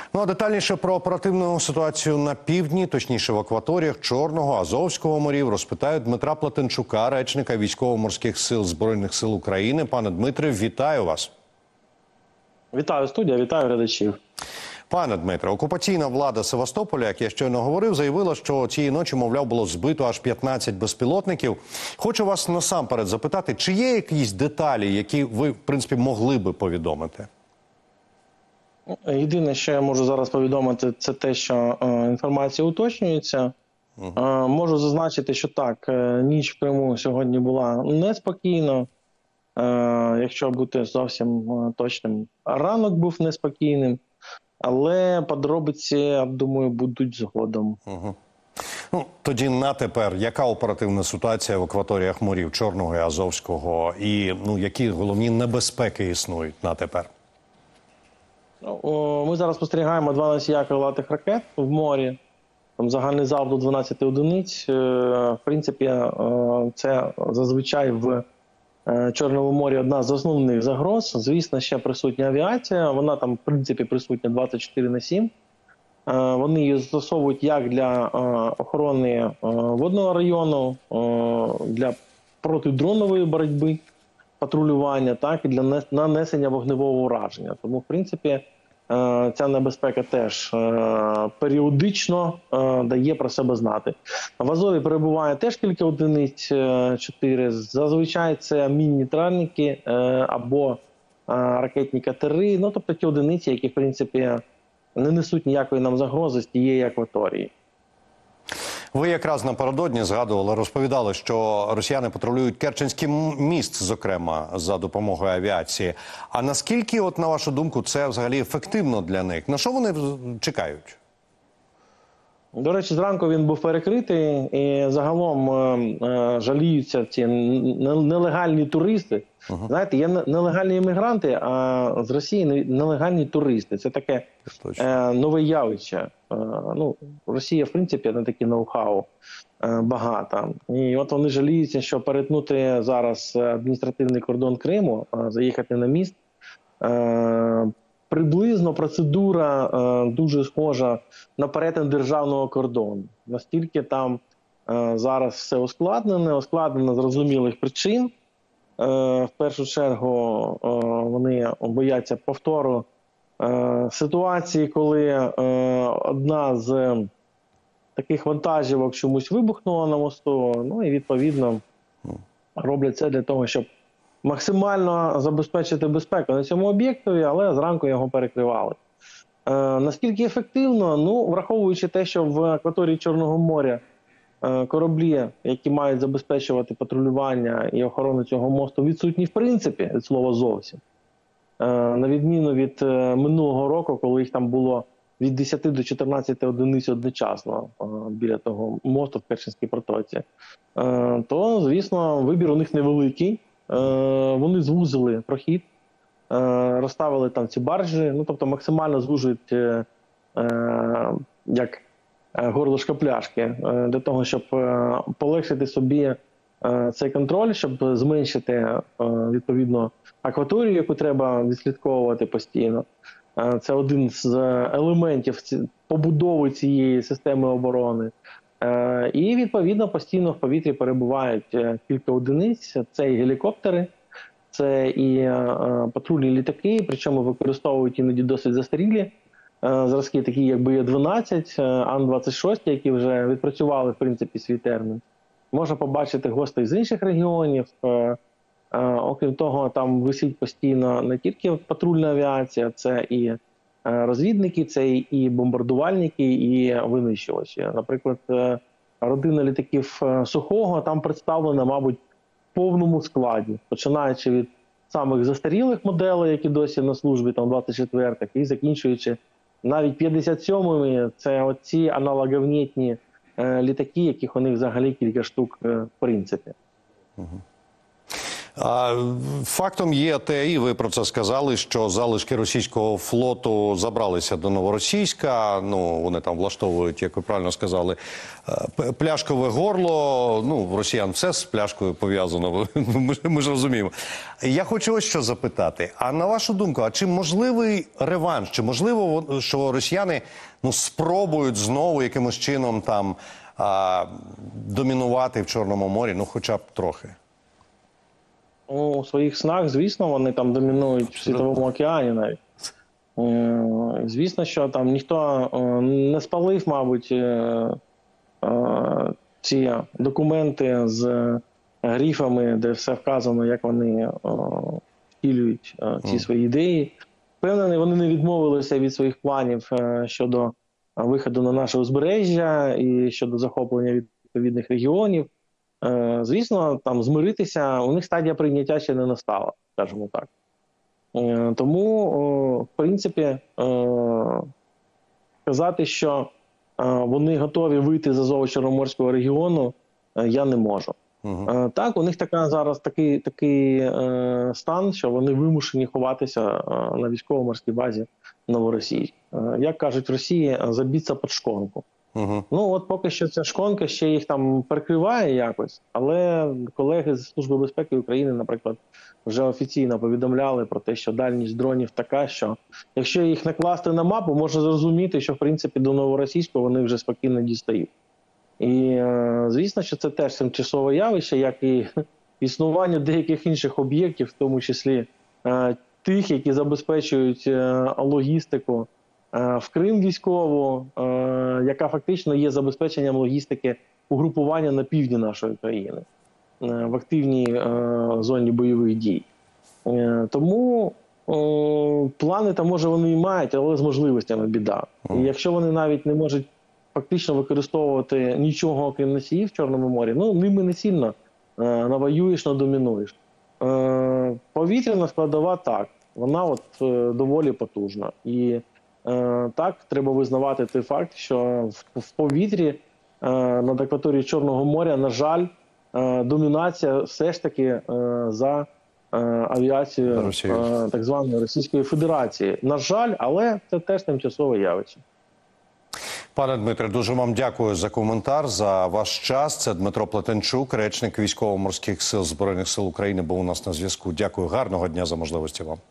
Ну а детальніше про оперативну ситуацію на півдні, точніше в акваторіях Чорного, Азовського морів, розпитають Дмитра Плетенчука, речника Військово-морських сил Збройних сил України. Пане Дмитре, вітаю вас. Вітаю, студія, вітаю глядачів. Пане Дмитре, окупаційна влада Севастополя, як я щойно говорив, заявила, що цієї ночі, мовляв, було збито аж 15 безпілотників. Хочу вас насамперед запитати, чи є якісь деталі, які ви, в принципі, могли би повідомити? Єдине, що я можу зараз повідомити, це те, що інформація уточнюється. Можу зазначити, що так, ніч в Криму сьогодні була неспокійна. Якщо бути зовсім точним, ранок був неспокійним. Але подробиці, я думаю, будуть згодом. Ну, тоді на тепер, яка оперативна ситуація в акваторіях морів Чорного і Азовського? І які головні небезпеки існують на тепер? Ми зараз спостерігаємо 2 носія крилатих ракет в морі. Там загальний залп до 12 одиниць. В принципі, це зазвичай в Чорному морі одна з основних загроз. Звісно, ще присутня авіація. Вона там, в принципі, присутня 24/7. Вони її застосовують як для охорони водного району, для протидронової боротьби, патрулювання, так і для нанесення вогневого ураження. Тому, в принципі, ця небезпека теж періодично дає про себе знати. В Азові перебуває теж кілька одиниць, 4. Зазвичай це міні-тральники або ракетні катери, тобто ті одиниці, які, в принципі, не несуть ніякої нам загрози з тієї акваторії. Ви якраз напередодні згадували, розповідали, що росіяни патрулюють Керченський міст, зокрема, за допомогою авіації. А наскільки, на вашу думку, це взагалі ефективно для них? На що вони чекають? До речі, зранку він був перекритий, і загалом жаліються ці нелегальні туристи. Знаєте, є нелегальні іммігранти, а з Росії нелегальні туристи. Це таке нове явище. Росія, в принципі, на такі ноу-хау багата. І от вони жаліються, що перетнути зараз адміністративний кордон Криму, заїхати на міст, приблизно процедура дуже схожа на перетин державного кордону. Настільки там зараз все ускладнено з зрозумілих причин. В першу чергу вони бояться повтору ситуації, коли одна з таких вантажівок чомусь вибухнула на мосту, і відповідно роблять це для того, щоб максимально забезпечити безпеку на цьому об'єктові, але зранку його перекривали. Наскільки ефективно? Враховуючи те, що в акваторії Чорного моря кораблі, які мають забезпечувати патрулювання і охорону цього мосту, відсутні в принципі, від слова зовсім. На відміну від минулого року, коли їх там було від 10 до 14 одиниць одночасно біля того мосту в Керченській протоці, то, звісно, вибір у них невеликий. Вони звузили прохід, розставили там ці баржі, тобто максимально звужують як горлышко пляшки, для того, щоб полегшити собі цей контроль, щоб зменшити, відповідно, акваторію, яку треба відслідковувати постійно. Це один з елементів побудови цієї системи оборони. І, відповідно, постійно в повітрі перебувають кілька одиниць. Це і гелікоптери, це і патрульні літаки, причому використовують іноді досить застарілі зразки, такі як Б-12, Ан-26, які вже відпрацювали, в принципі, свій термін. Можна побачити гостей з інших регіонів. Окрім того, там висить постійно не тільки патрульна авіація, це і розвідники, це і бомбардувальники, і винищувачі. Наприклад, родина літаків Сухого там представлена, мабуть, в повному складі, починаючи від самих застарілих моделей, які досі на службі, там 24-х, і закінчуючи навіть 57-ми, це оці аналоговнітні літаки, яких у них взагалі кілька штук в принципі. Фактом є те, і ви про це сказали, що залишки російського флоту забралися до Новоросійська. Ну, вони там влаштовують, як ви правильно сказали, пляшкове горло. Ну, в росіян все з пляшкою пов'язано, ми ж розуміємо. Я хочу ось що запитати. А на вашу думку, а чи можливий реванш? Чи можливо, що росіяни спробують знову якимось чином там домінувати в Чорному морі, ну хоча б трохи? У своїх снах, звісно, вони там домінують в Світовому океані навіть. Звісно, що там ніхто не спалив, мабуть, ці документи з грифами, де все вказано, як вони втілюють ці свої ідеї. Впевнений, вони не відмовилися від своїх планів щодо виходу на наше узбережжя і щодо захоплення відповідних регіонів. Звісно, там змиритися, у них стадія прийняття ще не настала, скажімо так. Тому, в принципі, казати, що вони готові вийти з Азово-Чорноморського регіону, я не можу. Так, у них зараз такий стан, що вони вимушені ховатися на військово-морській базі Новоросійськ. Як кажуть в Росії, забіться під шконку. Ну, от поки що ця шконка ще їх там прикриває якось, але колеги з Служби безпеки України, наприклад, вже офіційно повідомляли про те, що дальність дронів така, що якщо їх накласти на мапу, можна зрозуміти, що, в принципі, до Новоросійського вони вже спокійно дістають. І, звісно, що це теж тимчасове явище, як і існування деяких інших об'єктів, в тому числі тих, які забезпечують логістику в Крим військову, яка фактично є забезпеченням логістики угрупування на півдні нашої країни, в активній зоні бойових дій. Тому плани там, може, вони і мають, але з можливостями біда. І якщо вони навіть не можуть фактично використовувати нічого, окрім носіїв в Чорному морі, ну, ними не сильно навоюєш, надомінуєш. Повітряна складова так, вона от доволі потужна. І так, треба визнавати той факт, що в повітрі над акваторією Чорного моря, на жаль, домінація все ж таки за авіацією так званої Російської Федерації. На жаль, але це теж тимчасове явище. Пане Дмитре, дуже вам дякую за коментар, за ваш час. Це Дмитро Плетенчук, речник Військово-морських сил Збройних сил України, був у нас на зв'язку. Дякую, гарного дня, за можливості вам.